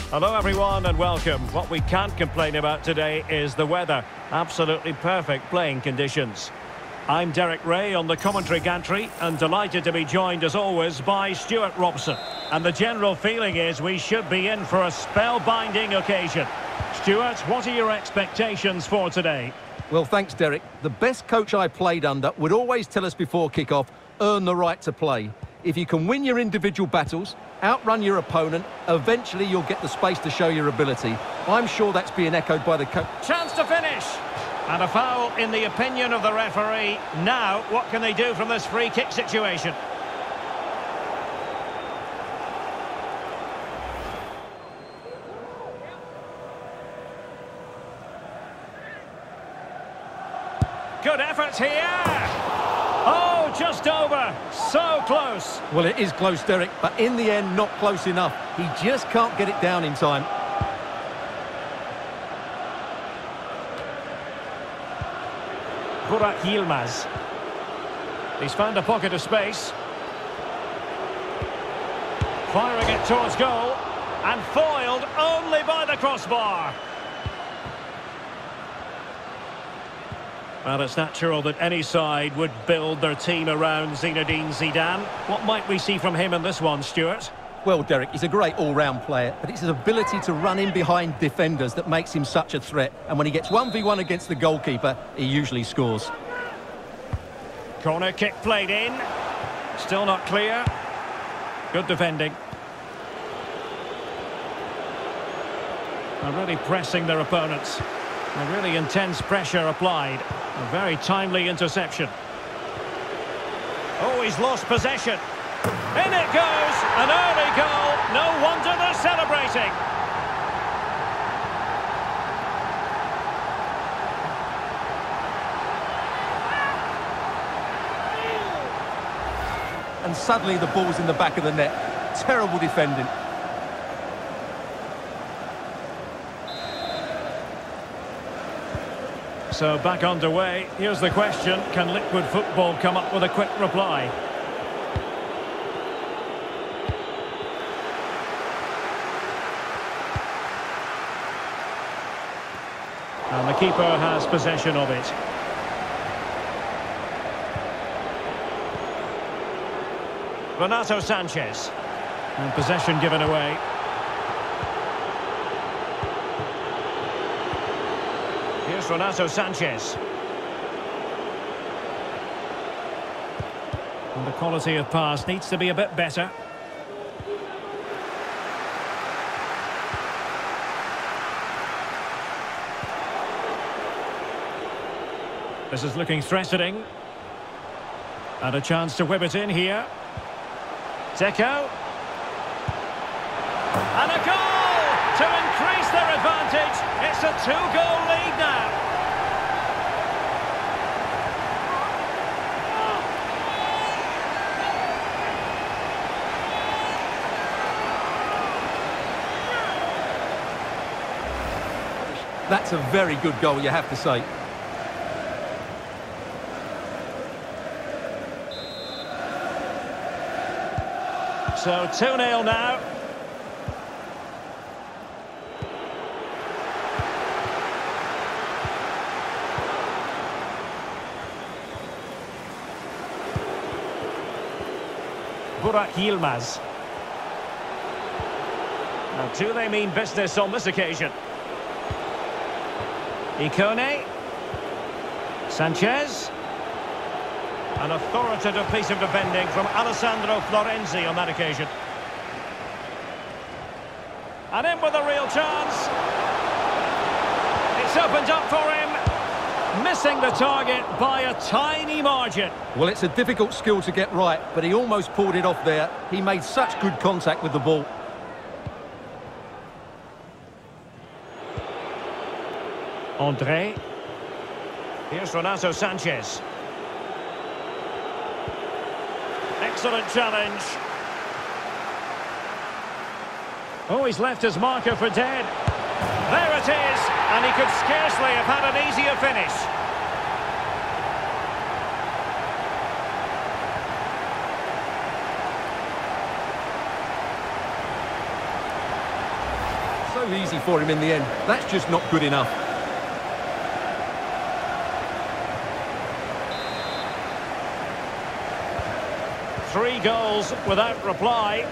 Hello everyone and welcome. What we can't complain about today is the weather. Absolutely perfect playing conditions. I'm Derek Ray on the commentary gantry and delighted to be joined as always by Stuart Robson. And the general feeling is we should be in for a spellbinding occasion. Stuart, what are your expectations for today? Well, thanks, Derek. The best coach I played under would always tell us before kick-off, earn the right to play. If you can win your individual battles, outrun your opponent, eventually you'll get the space to show your ability. I'm sure that's being echoed by the coach. Chance to finish! And a foul in the opinion of the referee. Now, what can they do from this free kick situation? Good effort here! Oh, just over. So close. Well, it is close, Derek, but in the end, not close enough. He just can't get it down in time. Burak Yilmaz. He's found a pocket of space. Firing it towards goal. And foiled only by the crossbar. Well, it's natural that any side would build their team around Zinedine Zidane. What might we see from him in this one, Stuart? Well, Derek, he's a great all-round player, but it's his ability to run in behind defenders that makes him such a threat. And when he gets 1v1 against the goalkeeper, he usually scores. Corner kick played in. Still not clear. Good defending. They're really pressing their opponents. A really intense pressure applied. A very timely interception. Oh, he's lost possession. In it goes! An early goal. No wonder they're celebrating. And suddenly the ball's in the back of the net. Terrible defending. So back underway. Here's the question. Can Liquid Football come up with a quick reply? And the keeper has possession of it. Renato Sanchez. And possession given away. Here's Renato Sanchez. And the quality of pass needs to be a bit better. This is looking threatening. And a chance to whip it in here. Deco. And a goal to increase their advantage. It's a two-goal lead now. That's a very good goal, you have to say. So 2-0 now. Burak Yilmaz. Now, do they mean business on this occasion? Ikone. Sanchez. An authoritative piece of defending from Alessandro Florenzi on that occasion. And in with a real chance. It's opened up for him. Missing the target by a tiny margin. Well, it's a difficult skill to get right, but he almost pulled it off there. He made such good contact with the ball. André. Here's Renato Sanchez. Excellent challenge. Oh, he's left his marker for dead. There it is, and he could scarcely have had an easier finish. too easy for him in the end. That's just not good enough. Three goals without reply.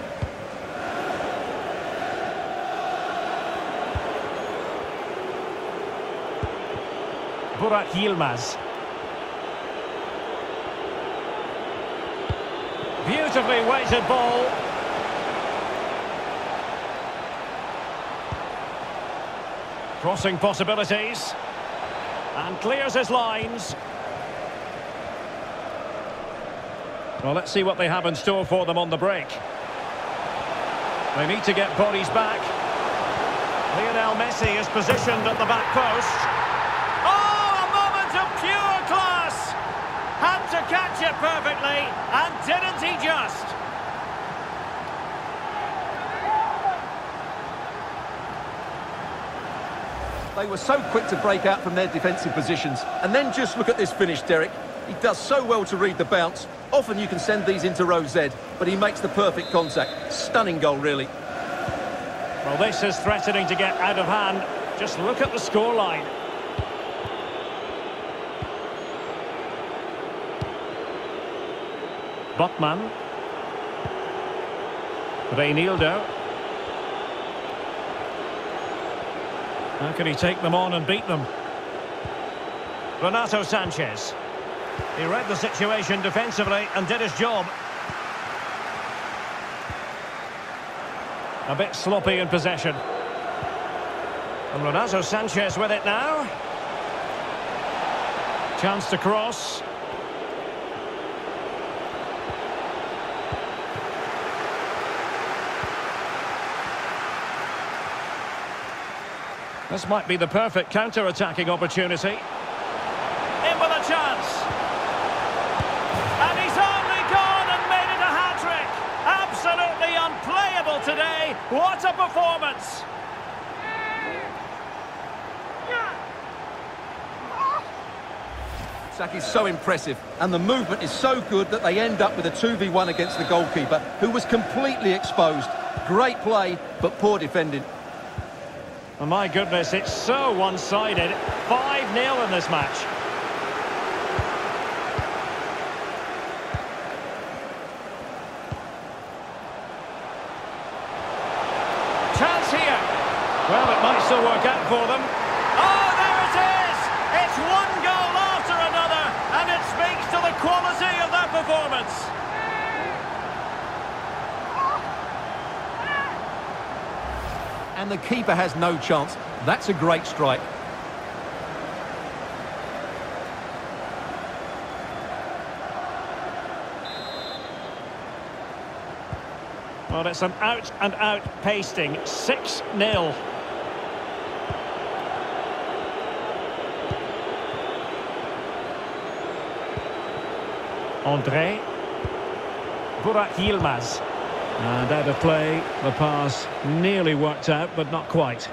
Burak Yilmaz. Beautifully weighted ball. Crossing possibilities. And clears his lines. Well, let's see what they have in store for them on the break. They need to get bodies back. Lionel Messi is positioned at the back post. Oh, a moment of pure class! Had to catch it perfectly, and didn't he just? They were so quick to break out from their defensive positions. And then just look at this finish, Derek. He does so well to read the bounce. Often you can send these into row Z, but he makes the perfect contact. Stunning goal, really. Well, this is threatening to get out of hand. Just look at the scoreline. Botman. Reinildo. How can he take them on and beat them? Renato Sanchez. He read the situation defensively and did his job. A bit sloppy in possession. And Renato Sanchez with it now. Chance to cross. This might be the perfect counter-attacking opportunity. In with a chance. And he's only gone and made it a hat-trick. Absolutely unplayable today. What a performance. Sack is so impressive, and the movement is so good that they end up with a 2v1 against the goalkeeper, who was completely exposed. Great play, but poor defending. Oh my goodness, it's so one-sided. 5-0 in this match. Chance here. Well, it might still work out for them. Oh, there it is! It's one goal after another, and it speaks to the quality of their performance. And the keeper has no chance. That's a great strike. Well, it's an out-and-out pasting. 6-0. André. Burak Yilmaz. And out of play, the pass nearly worked out, but not quite.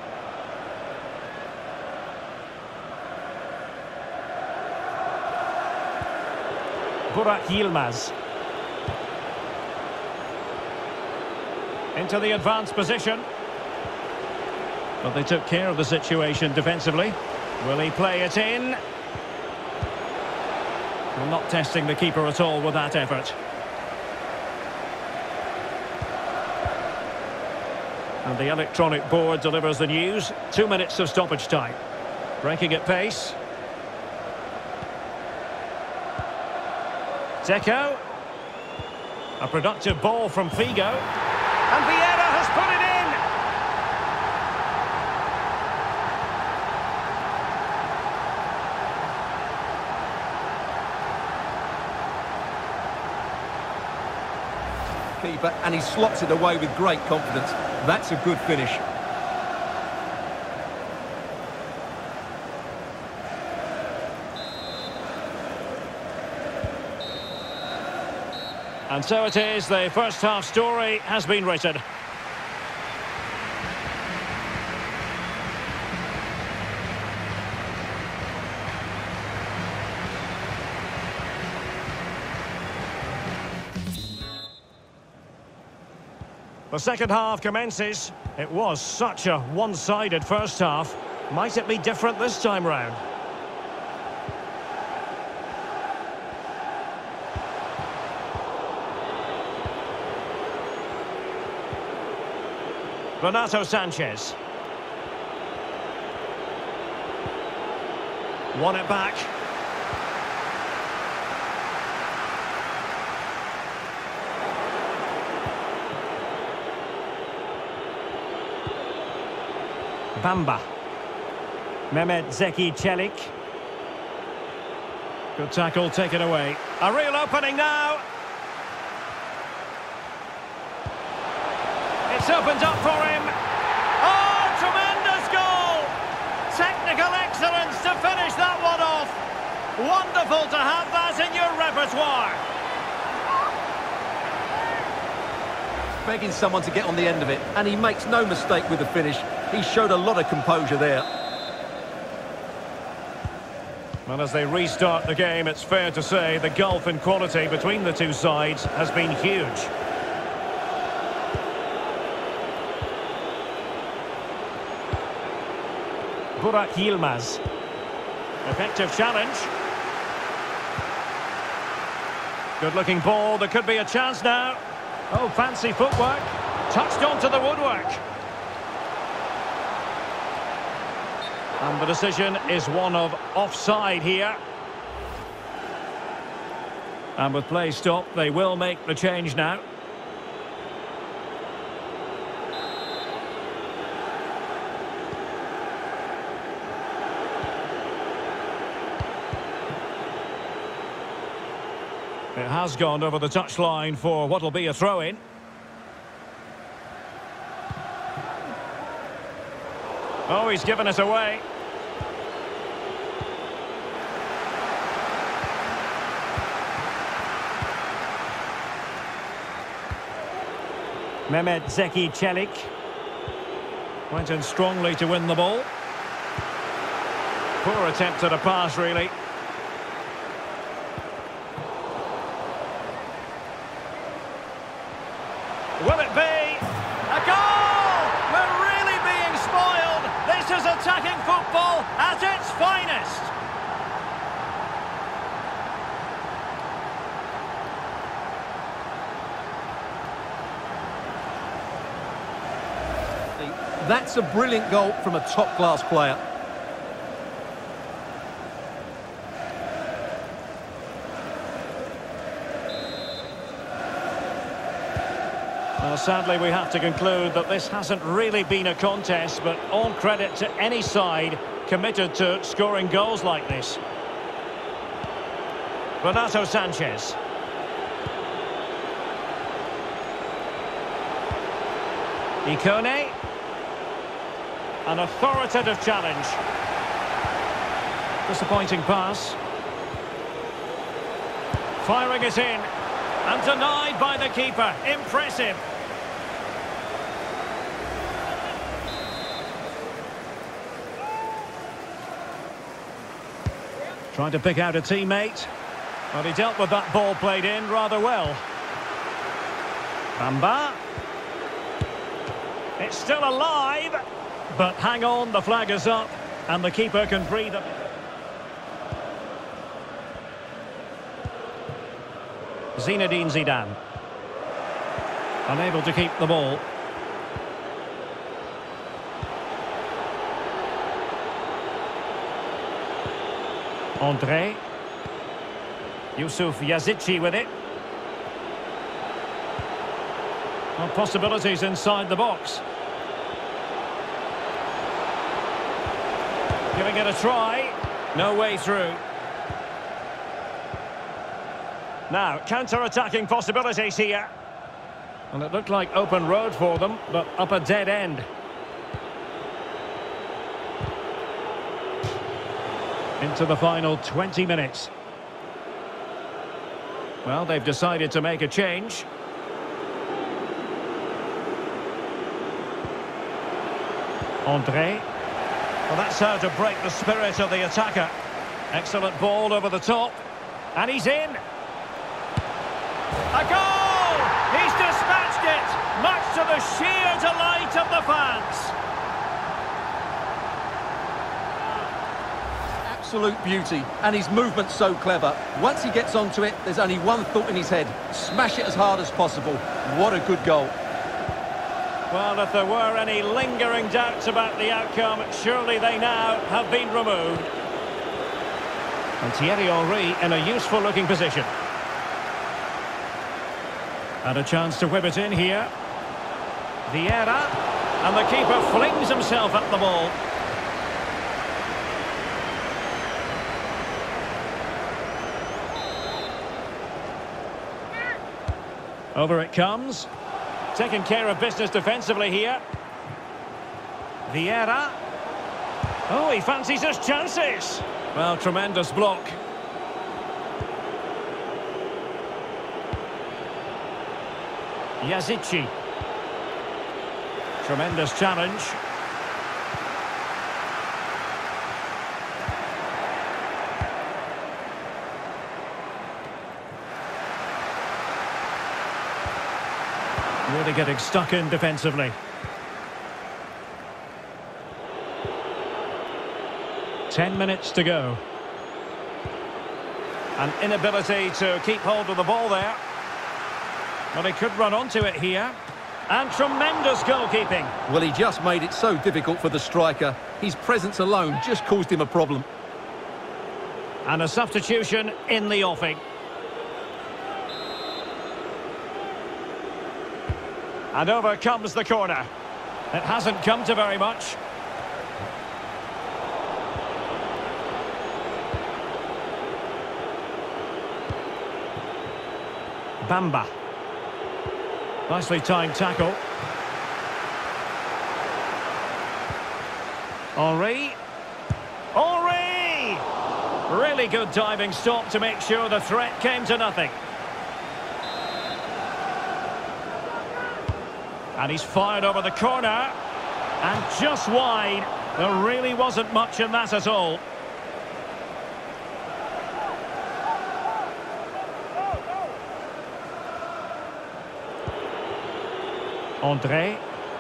Burak Yilmaz. Into the advanced position. But they took care of the situation defensively. Will he play it in? Well, not testing the keeper at all with that effort. And the electronic board delivers the news. 2 minutes of stoppage time. Breaking at pace. Deco. A productive ball from Figo. And Vieira has put it in. Keeper, and he slots it away with great confidence. That's a good finish. And so it is, the first half story has been written. The second half commences. It was such a one-sided first half. Might it be different this time round? Renato Sanchez. Won it back. Bamba. Mehmet Zeki Çelik. Good tackle taken away. A real opening now. It's opened up for him. Oh, tremendous goal! Technical excellence to finish that one off. Wonderful to have that in your repertoire. Begging someone to get on the end of it, and he makes no mistake with the finish. He showed a lot of composure there. Well, as they restart the game, it's fair to say the gulf in quality between the two sides has been huge. Burak Yilmaz. Effective challenge. Good-looking ball. There could be a chance now. Oh, fancy footwork. Touched onto the woodwork. And the decision is one of offside here. And with play stopped, they will make the change now. It has gone over the touchline for what will be a throw-in. Oh, he's given it away. Mehmet Zeki Çelik went in strongly to win the ball. Poor attempt at a pass, really. Will it be a goal? We're really being spoiled. This is attacking football at its finest. That's a brilliant goal from a top-class player. Well, sadly, we have to conclude that this hasn't really been a contest, but all credit to any side committed to scoring goals like this. Renato Sanchez. Ikone. An authoritative challenge. Disappointing pass. Firing it in. And denied by the keeper. Impressive. Trying to pick out a teammate. Well, he dealt with that ball played in rather well. Bamba. It's still alive. But hang on, the flag is up. And the keeper can breathe a bit. Zinedine Zidane. Unable to keep the ball. André. Yusuf Yazici with it. Well, possibilities inside the box. Giving it a try. No way through. Now, counter-attacking possibilities here. And it looked like open road for them, but up a dead end. Into the final 20 minutes. Well, they've decided to make a change. André. Well, that's how to break the spirit of the attacker. Excellent ball over the top. And he's in. A goal! He's dispatched it! Much to the sheer delight of the fans. Absolute beauty, and his movement's so clever. Once he gets onto it, there's only one thought in his head: smash it as hard as possible. What a good goal. Well, if there were any lingering doubts about the outcome, surely they now have been removed. And Thierry Henry in a useful-looking position. And a chance to whip it in here. Vieira, and the keeper flings himself at the ball. Over it comes. Taking care of business defensively here. Vieira. Oh, he fancies his chances. Well, tremendous block. Yazici. Tremendous challenge. Really getting stuck in defensively. Ten minutes to go. An inability to keep hold of the ball there. Well, he could run onto it here. And tremendous goalkeeping. Well, he just made it so difficult for the striker. His presence alone just caused him a problem. And a substitution in the offing. And over comes the corner. It hasn't come to very much. Bamba. Nicely timed tackle. Henry. Henry! Really good diving stop to make sure the threat came to nothing. And he's fired over the corner. And just wide. There really wasn't much in that at all. André.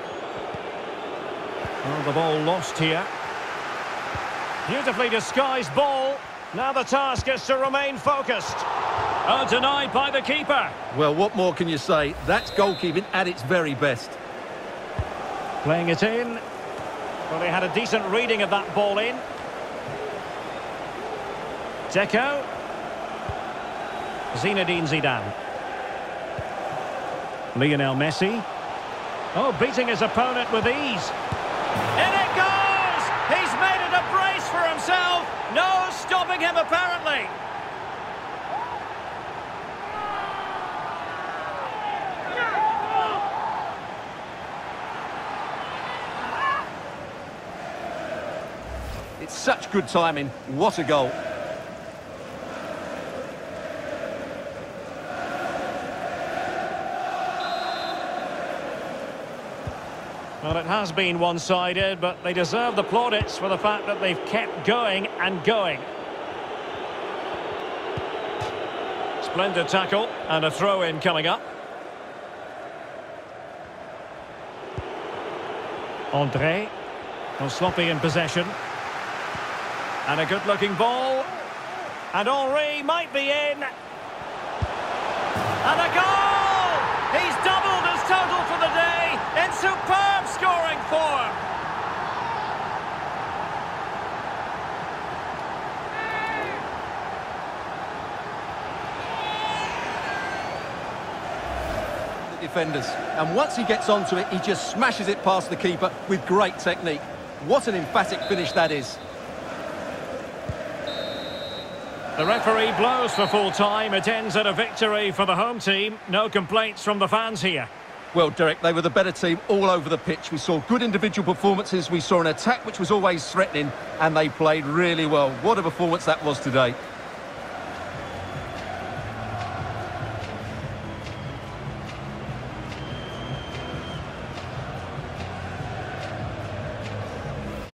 Oh, the ball lost here. Beautifully disguised ball. Now the task is to remain focused. Oh, denied by the keeper. Well, what more can you say? That's goalkeeping at its very best. Playing it in. Well, he had a decent reading of that ball in. Deco. Zinedine Zidane. Lionel Messi. Oh, beating his opponent with ease. In it goes! He's made it a brace for himself. No stopping him, apparently. It's such good timing. What a goal. Well, it has been one-sided, but they deserve the plaudits for the fact that they've kept going and going. Splendid tackle, and a throw-in coming up. André. Well, sloppy in possession. And a good-looking ball. And Henry might be in. And a goal! He's doubled his total for the day in superb scoring form. The defenders. And once he gets onto it, he just smashes it past the keeper with great technique. What an emphatic finish that is. The referee blows for full time. It ends at a victory for the home team. No complaints from the fans here. Well, Derek, they were the better team all over the pitch. We saw good individual performances. We saw an attack which was always threatening, and they played really well. What a performance that was today.